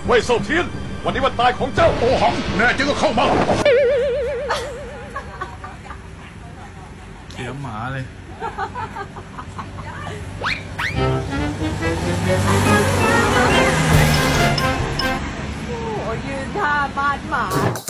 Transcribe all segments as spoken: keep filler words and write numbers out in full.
เว่ยเซาเทียนวันนี้วันตายของเจ้าโอหังแน่จริงก็เข้ามาเขียวหมาเลยโอ้ยืนท่าบ้านหมา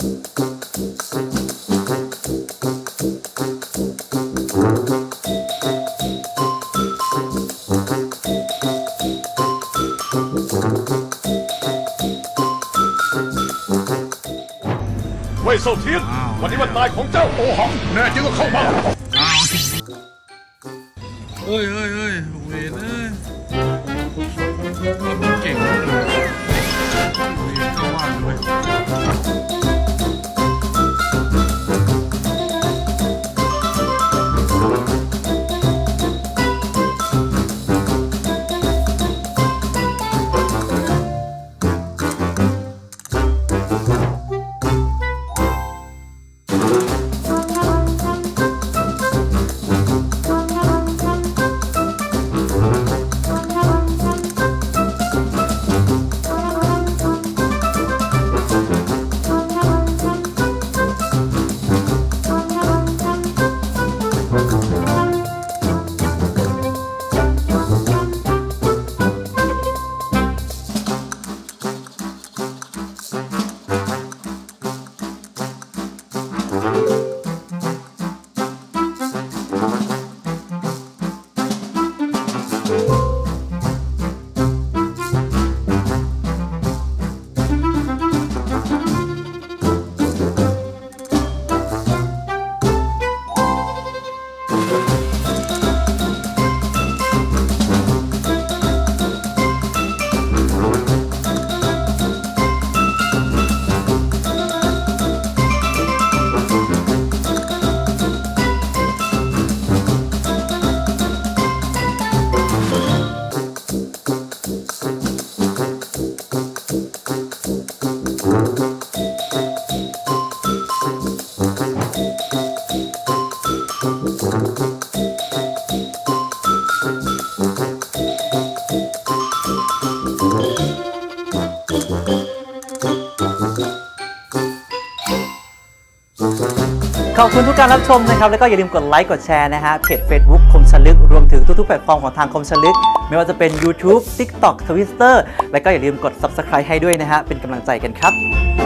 เว่ยเซาเทียนวันนี้วันตายของเจ้าโอหังแน่จริงก็เข้ามาเอ้ยเอ้ยเอ้ยเวนเอ้ยมันเก่งเลยเวนเข้าว่านด้วยขอบคุณทุกการรับชมนะครับแล้วก็อย่าลืมกดไลค์กดแชร์นะฮะเพจ Facebook คมชลึกรวมถึงทุกๆแพลตฟอร์มของทางคมชลึกไม่ว่าจะเป็น YouTube TikTok Twitter แล้วก็อย่าลืมกด ซับสไครบ์ ให้ด้วยนะฮะเป็นกำลังใจกันครับ